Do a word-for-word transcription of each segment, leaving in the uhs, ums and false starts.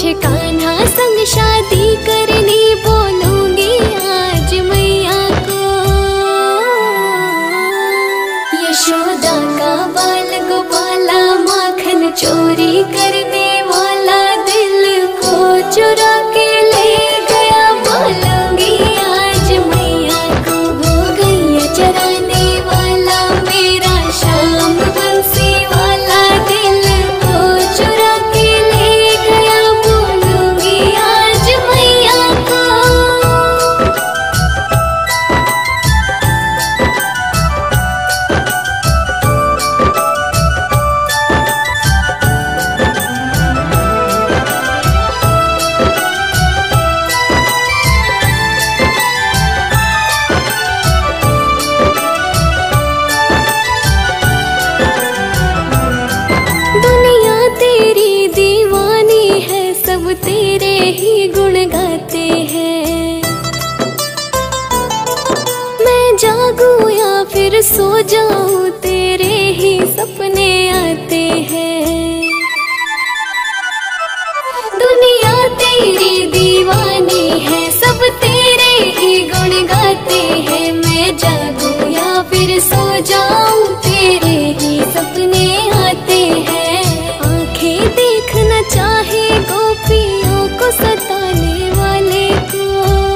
मुझे कान्हा संग शादी करनी, बोलूंगी आज मैया को। यशोदा का बाल गोपाला, माखन चोरी करने वाला दिल को चुरा के ले गया, बोलूंगी आज मैया को। हो गैया चराने वाला मेरा श्याम बंसी वाला, दिल को चुरा के ले गया, बोलूंगी आज मैया को। दुनिया तेरी दीवानी है, सब तेरे ही गुण गाते हैं। मैं जागूं या फिर सो जाऊं, तेरे ही सपने आते हैं। दुनिया तेरी दीवानी है, सब तेरे ही गुण गाते हैं। मैं जागूं या फिर सो जाऊं, तेरे ही सपने आते हैं। आंखें देखना चाहे गोपियों को सताने वाले को।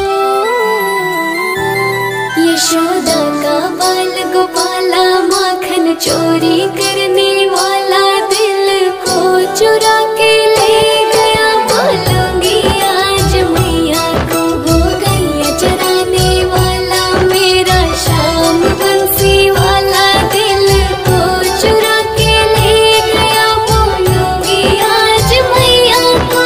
यशोदा का बाल गोपाला, माखन चोरी करने वाला दिल को चुरा के ले गया, बोलूंगी आज मैया को। हो गैया चराने वाला मेरा श्याम बंसी वाला, दिल को चुरा के ले गया, बोलूंगी आज मैया को।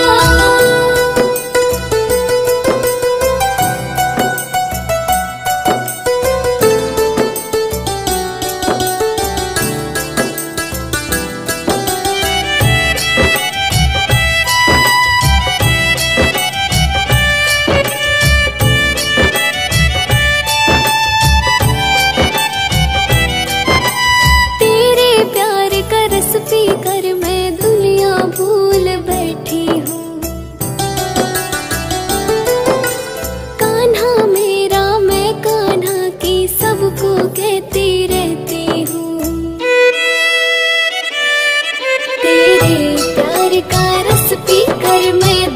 तेरे प्यार का रस पी कर मैं दुनिया भूल बैठी हूँ। कान्हा मेरा, मैं कान्हा की सबको कहती रहती हूँ। तेरे प्यार का रस पी कर मैं